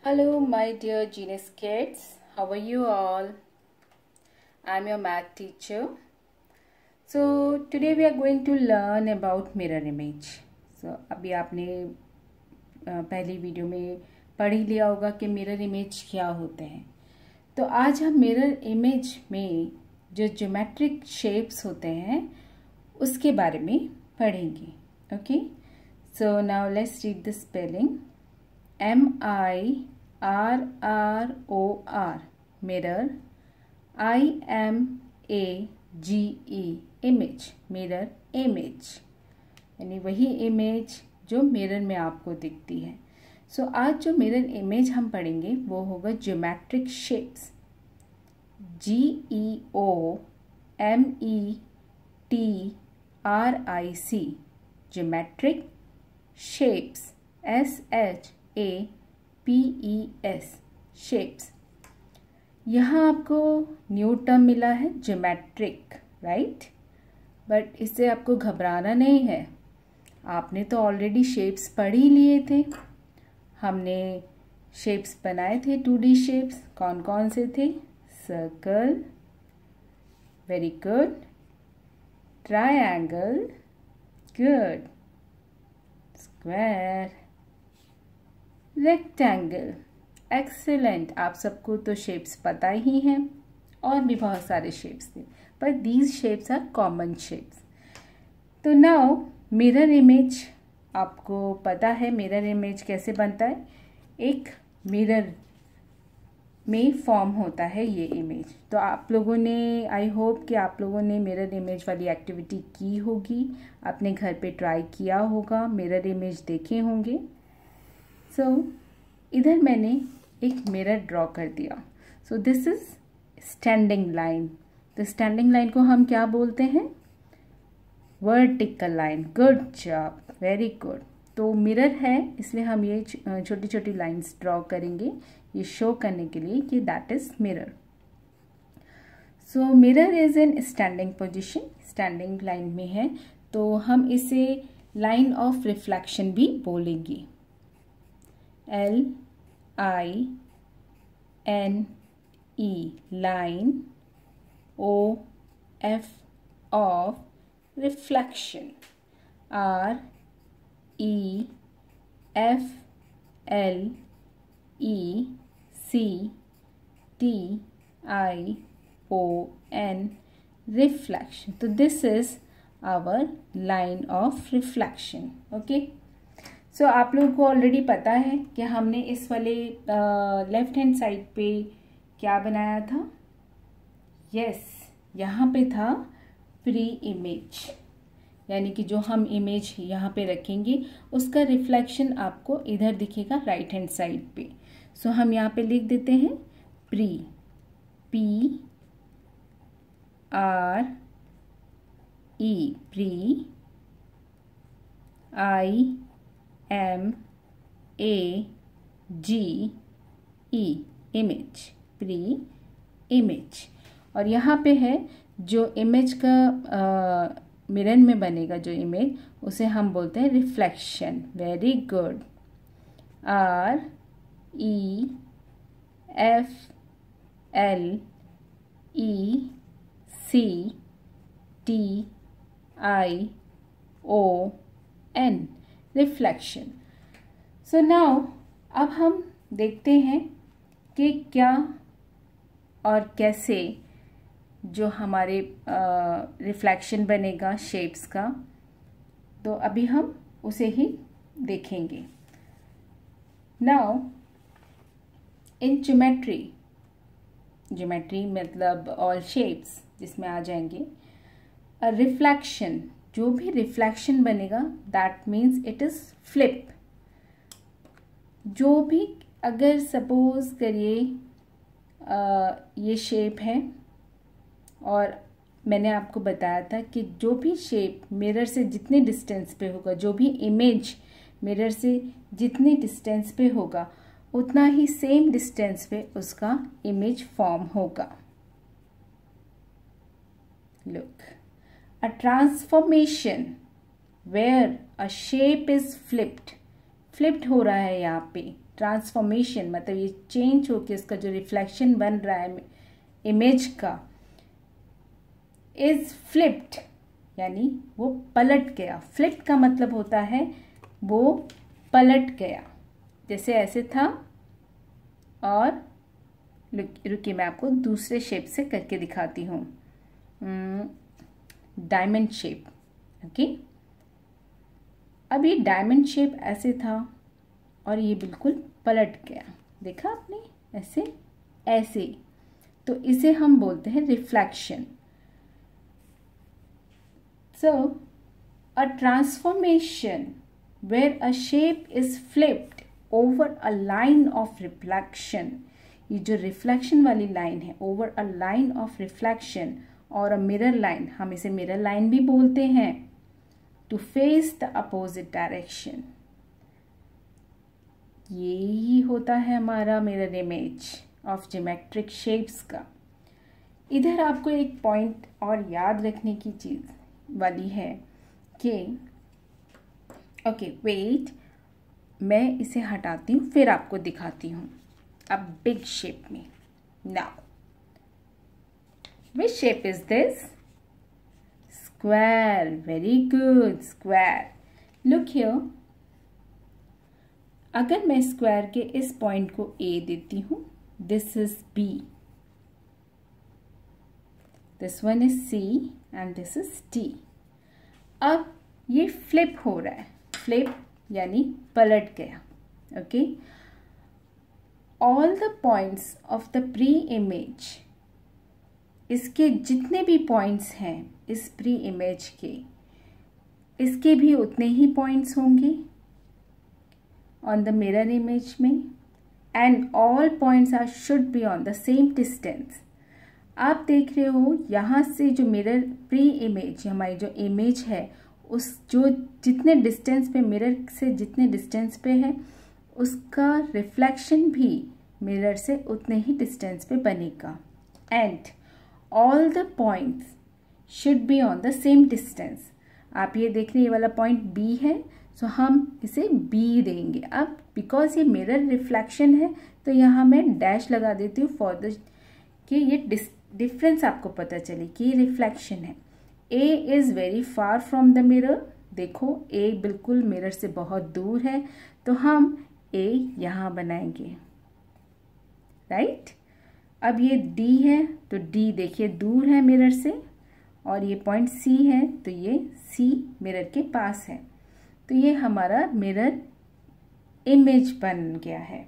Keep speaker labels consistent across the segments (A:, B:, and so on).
A: Hello, my dear Genius kids. How are you all? I'm your math teacher. So today we are going to learn about mirror image. So अभी आपने पहली video में पढ़ ही लिया होगा कि mirror image क्या होते हैं। तो आज हम मिरर इमेज में जो ज्योमेट्रिक शेप्स होते हैं उसके बारे में पढ़ेंगे। Okay, so now let's read the spelling. MIRROR mirror, IMAGE image, mirror image यानी वही इमेज जो मिरर में आपको दिखती है। सो आज जो मिरर इमेज हम पढ़ेंगे वो होगा geometric shapes, GEOMETRIC, geometric shapes, SHAPES, shapes. यहाँ आपको न्यू टर्म मिला है ज्योमेट्रिक, राइट? बट इससे आपको घबराना नहीं है, आपने तो ऑलरेडी शेप्स पढ़ ही लिए थे। हमने शेप्स बनाए थे 2D शेप्स। कौन कौन से थे? Circle, very good, triangle, good, square, rectangle, excellent. आप सबको तो शेप्स पता ही हैं, और भी बहुत सारे शेप्स थे, पर these shapes are common shapes. तो नाउ मिरर इमेज, आपको पता है मिरर इमेज कैसे बनता है। एक मिरर में फॉर्म होता है ये इमेज। तो आप लोगों ने, आई होप कि आप लोगों ने मिरर इमेज वाली एक्टिविटी की होगी, अपने घर पे ट्राई किया होगा, मिरर इमेज देखे होंगे। सो इधर मैंने एक मिरर ड्रॉ कर दिया। So this is standing line. तो स्टैंडिंग लाइन को हम क्या बोलते हैं? Vertical line. Good job, very good. तो मिरर है इसलिए हम ये छोटी छोटी लाइंस ड्रॉ करेंगे, ये शो करने के लिए कि that is mirror. So mirror is in standing position, standing line में है, तो हम इसे लाइन ऑफ रिफ्लेक्शन भी बोलेंगे। LINE, line, OF of reflection, REFLECTION, reflection. तो this is our line of reflection. Okay, so आप लोगों को ऑलरेडी पता है कि हमने इस वाले लेफ्ट हैंड साइड पे क्या बनाया था। यस, यहाँ पे था प्री इमेज, यानी कि जो हम इमेज यहाँ पे रखेंगे उसका रिफ्लेक्शन आपको इधर दिखेगा राइट हैंड साइड पे। सो हम यहाँ पे लिख देते हैं pre, PRE, pre, IMAGE, image, pre image. और यहाँ पे है जो इमेज का मिरर में बनेगा जो इमेज, उसे हम बोलते हैं reflection. Very good, REFLECTION, reflection. So now अब हम देखते हैं कि क्या और कैसे जो हमारे रिफ्लेक्शन बनेगा शेप्स का। तो अभी हम उसे ही देखेंगे। नाउ इन ज्योमेट्री, ज्योमेट्री मतलब ऑल शेप्स जिसमें आ जाएंगे, रिफ्लेक्शन, जो भी रिफ्लेक्शन बनेगा that means it is flip. जो भी, अगर सपोज करिए ये शेप है, और मैंने आपको बताया था कि जो भी शेप मिरर से जितने डिस्टेंस पे होगा, जो भी इमेज मिरर से जितने डिस्टेंस पे होगा, उतना ही सेम डिस्टेंस पे उसका इमेज फॉर्म होगा। Look, a transformation where a shape is flipped, flipped हो रहा है यहाँ पे, ट्रांसफॉर्मेशन मतलब ये चेंज होके इसका जो रिफ्लेक्शन बन रहा है इमेज का इज फ्लिप्ड, यानी वो पलट गया। फ्लिप्ड का मतलब होता है वो पलट गया, जैसे ऐसे था। और रुकिए मैं आपको दूसरे शेप से करके दिखाती हूँ, डायमंड शेप। ओके, अब ये डायमंड शेप ऐसे था और ये बिल्कुल पलट गया, देखा आपने, ऐसे ऐसे। तो इसे हम बोलते हैं reflection. So a transformation where a shape is flipped over a line of reflection, ये जो रिफ्लेक्शन वाली लाइन है, over a line of reflection और अ मिरर लाइन, हम इसे मिरर लाइन भी बोलते हैं, to face the opposite direction. यही होता है हमारा mirror image of geometric shapes का। इधर आपको एक पॉइंट और याद रखने की चीज वाली है कि ओके वेट, मैं इसे हटाती हूँ फिर आपको दिखाती हूँ अब बिग शेप में। Now which shape is this? Square. Very good, square. Look here. अगर मैं स्क्वायर के इस पॉइंट को A देती हूँ, this is B, this one is C and this is T. अब ये फ्लिप हो रहा है, फ्लिप यानी पलट गया। Okay, all the points of the pre image, इसके जितने भी पॉइंट्स हैं इस प्री इमेज के, इसके भी उतने ही पॉइंट्स होंगे ऑन द मिरर इमेज में, and all points are should be on the same distance. आप देख रहे हो यहाँ से जो मिरर प्री इमेज, हमारी जो इमेज है, उस जो जितने डिस्टेंस पे, मिरर से जितने डिस्टेंस पे है, उसका रिफ्लेक्शन भी मिरर से उतने ही डिस्टेंस पे बनेगा। And all the points should be on the same distance. आप ये देख रहे हैं ये वाला पॉइंट बी है, सो हम इसे बी देंगे। अब बिकॉज ये मिरर रिफ्लेक्शन है तो यहाँ मैं डैश लगा देती हूँ फॉर द कि ये डिफरेंस आपको पता चले कि ये रिफ्लेक्शन है। A is very far from the mirror, देखो ए बिल्कुल मिरर से बहुत दूर है, तो हम ए यहाँ बनाएंगे, राइट। अब ये डी है तो डी देखिए दूर है मिरर से, और ये पॉइंट सी है तो ये सी मिरर के पास है, तो ये हमारा मिरर इमेज बन गया है।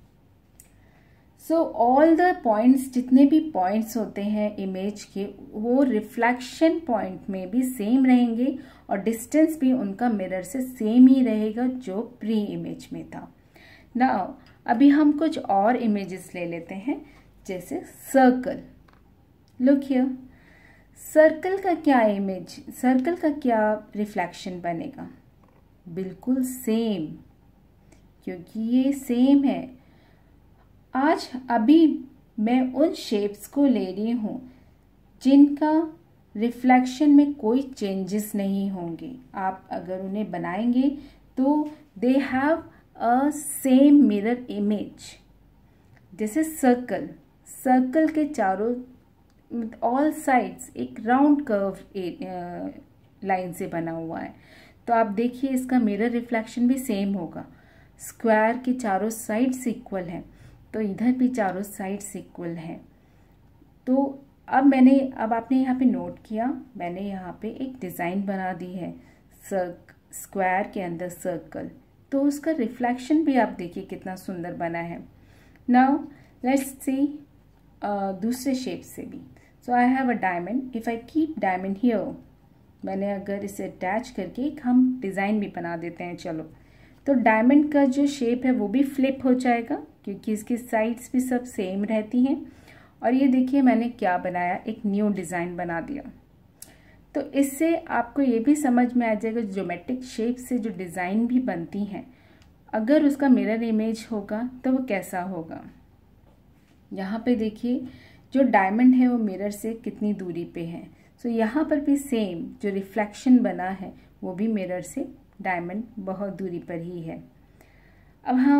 A: सो ऑल द पॉइंट्स, जितने भी पॉइंट्स होते हैं इमेज के, वो रिफ्लेक्शन पॉइंट में भी सेम रहेंगे और डिस्टेंस भी उनका मिरर से सेम ही रहेगा जो प्री इमेज में था। नाउ अभी हम कुछ और इमेजेस ले लेते हैं, जैसे सर्कल। लुक हियर, सर्कल का क्या इमेज, सर्कल का क्या रिफ्लेक्शन बनेगा? बिल्कुल सेम, क्योंकि ये सेम है। आज अभी मैं उन शेप्स को ले रही हूँ जिनका रिफ्लेक्शन में कोई चेंजेस नहीं होंगे। आप अगर उन्हें बनाएंगे तो they have a same mirror image. जैसे सर्कल, सर्कल के चारों ऑल साइड्स एक राउंड कर्व लाइन से बना हुआ है, तो आप देखिए इसका मिरर रिफ्लेक्शन भी सेम होगा। स्क्वायर के चारों साइड्स इक्वल हैं, तो इधर भी चारों साइड्स इक्वल हैं। तो अब आपने यहाँ पे नोट किया, मैंने यहाँ पे एक डिज़ाइन बना दी है स्क्वायर के अंदर सर्कल, तो उसका रिफ्लेक्शन भी आप देखिए कितना सुंदर बना है। नाउ लेट्स सी दूसरे शेप से भी। So I have a diamond, if I keep diamond here, मैंने अगर इसे अटैच करके एक हम डिज़ाइन भी बना देते हैं, चलो। तो डायमंड का जो शेप है वो भी फ्लिप हो जाएगा, क्योंकि इसकी साइड्स भी सब सेम रहती हैं। और ये देखिए मैंने क्या बनाया, एक न्यू डिज़ाइन बना दिया। तो इससे आपको ये भी समझ में आ जाएगा ज्योमेट्रिक शेप से जो डिज़ाइन भी बनती हैं, अगर उसका मिरर इमेज होगा तो वो कैसा होगा। यहाँ पे देखिए जो डायमंड है वो मिरर से कितनी दूरी पे है, सो यहाँ पर भी सेम जो रिफ्लेक्शन बना है वो भी मिरर से डायमंड बहुत दूरी पर ही है। अब हम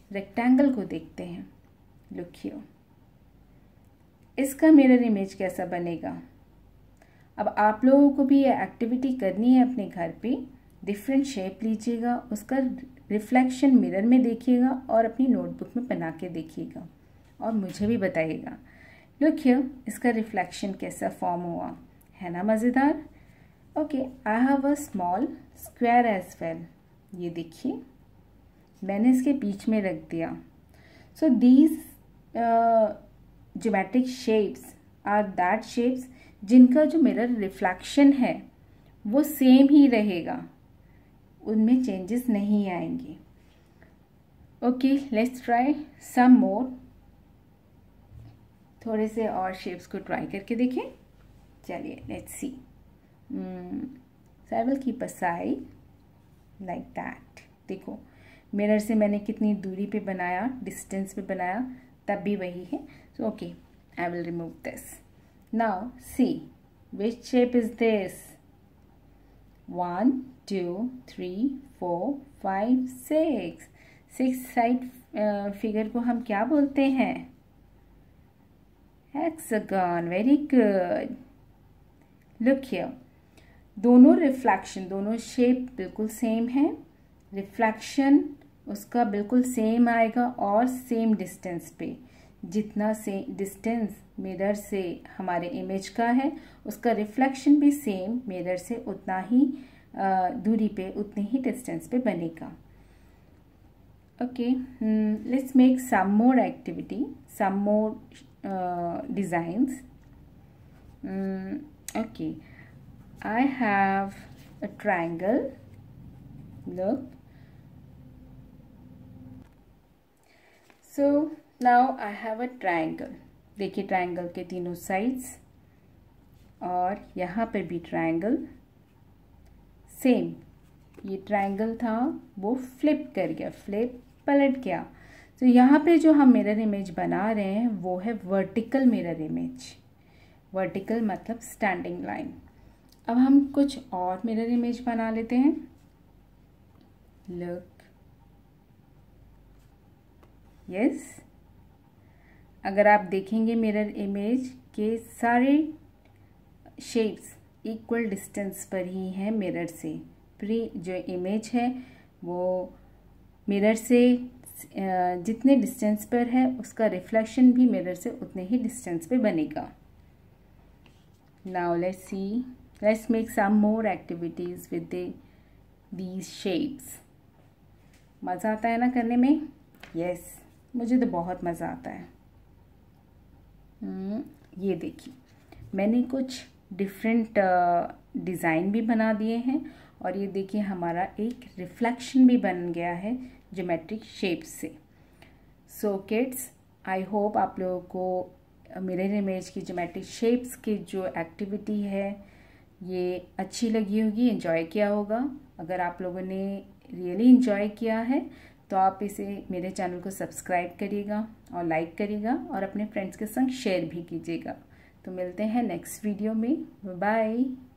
A: रेक्टेंगल को देखते हैं। लुक हियर, इसका मिरर इमेज कैसा बनेगा। अब आप लोगों को भी ये एक्टिविटी करनी है अपने घर पे। डिफरेंट शेप लीजिएगा, उसका रिफ्लेक्शन मिरर में देखिएगा और अपनी नोटबुक में बना के देखिएगा और मुझे भी बताइएगा। लुक हियर, इसका रिफ्लेक्शन कैसा फॉर्म हुआ, है ना मज़ेदार। Okay, I have a small square as well. ये देखिए मैंने इसके बीच में रख दिया। So these geometric shapes are that shapes जिनका जो मिरर रिफ्लेक्शन है वो सेम ही रहेगा, उनमें चेंजेस नहीं आएंगे। Okay, let's try some more. थोड़े से और शेप्स को ट्राई करके देखें। चलिए, let's see. So I will keep aside like that। देखो मिरर से मैंने कितनी दूरी पे बनाया, डिस्टेंस पे बनाया, तब भी वही है। So okay, I will remove this. Now see which shape is this. 1 2 3 4 5 6 6 side figure को हम क्या बोलते हैं, hexagon. Very good. Look here, दोनों रिफ्लेक्शन, दोनों शेप बिल्कुल सेम है। रिफ्लेक्शन उसका बिल्कुल सेम आएगा और सेम डिस्टेंस पे। जितना से डिस्टेंस मिरर से हमारे इमेज का है, उसका रिफ्लेक्शन भी सेम मिरर से उतना ही दूरी पे, उतने ही डिस्टेंस पे बनेगा। Okay, let's make some more activity, some more designs. Okay, I have a triangle. Look. So now I have a triangle. देखिए ट्रायंगल के तीनों साइड्स, और यहाँ पे भी ट्रायंगल सेम। ये ट्रायंगल था वो फ्लिप कर गया, फ्लिप पलट गया। तो यहाँ पे जो हम मिरर इमेज बना रहे हैं वो है वर्टिकल मिरर इमेज। वर्टिकल मतलब स्टैंडिंग लाइन। अब हम कुछ और मिरर इमेज बना लेते हैं। लुक, यस, अगर आप देखेंगे मिरर इमेज के सारे शेप्स इक्वल डिस्टेंस पर ही हैं मिरर से। प्री जो इमेज है वो मिरर से जितने डिस्टेंस पर है, उसका रिफ्लेक्शन भी मिरर से उतने ही डिस्टेंस पे बनेगा। Now let's see, let's make some more activities with these shapes। मज़ा आता है ना करने में? yes, मुझे तो बहुत मज़ा आता है। ये देखिए मैंने कुछ डिफरेंट डिज़ाइन भी बना दिए हैं, और ये देखिए हमारा एक रिफ्लेक्शन भी बन गया है ज्योमेट्रिक शेप्स से। सो किड्स, आई होप आप लोगों को मिरर इमेज की ज्योमेट्रिक शेप्स की जो एक्टिविटी है ये अच्छी लगी होगी, एंजॉय किया होगा। अगर आप लोगों ने रियली एंजॉय किया है तो आप इसे मेरे चैनल को सब्सक्राइब करिएगा और लाइक करिएगा और अपने फ्रेंड्स के संग शेयर भी कीजिएगा। तो मिलते हैं नेक्स्ट वीडियो में। बाय।